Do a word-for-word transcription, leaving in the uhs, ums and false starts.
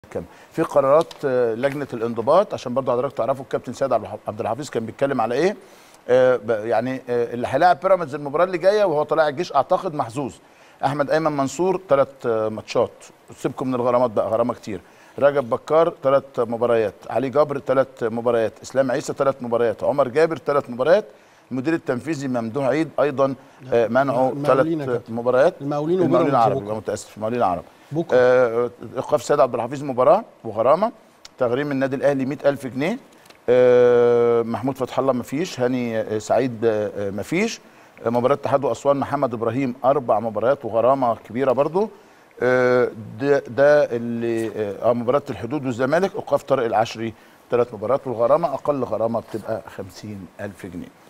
كم في قرارات آه، لجنه الانضباط عشان برضه حضرتك تعرفوا الكابتن سيد عبد الحفيظ كان بيتكلم على ايه. آه، يعني آه، اللي هيلاعب بيراميدز المباراه اللي جايه وهو طالع الجيش اعتقد محظوظ. احمد ايمن منصور ثلاث ماتشات، سيبكم من الغرامات بقى، غرامه كتير. رجب بكار ثلاث مباريات، علي جبر ثلاث مباريات، اسلام عيسى ثلاث مباريات، عمر جابر ثلاث مباريات. المدير التنفيذي ممدوح عيد ايضا آه، منعه ثلاث مباريات. المقاولين المقاولين وبيراميدز العرب، متاسف، المقاولين العرب بكره. آه، ايقاف سيد عبد الحفيظ مباراه وغرامه. تغريم النادي الاهلي مئة ألف جنيه. آه، محمود فتح الله مفيش، هاني آه، سعيد آه، مفيش. آه، مباراه اتحاد واسوان محمد ابراهيم اربع مباريات وغرامه كبيره برضو. آه، ده ده اللي اه مباراه الحدود والزمالك. ايقاف طارق العشري ثلاث مباريات، والغرامه اقل غرامه بتبقى خمسين ألف جنيه.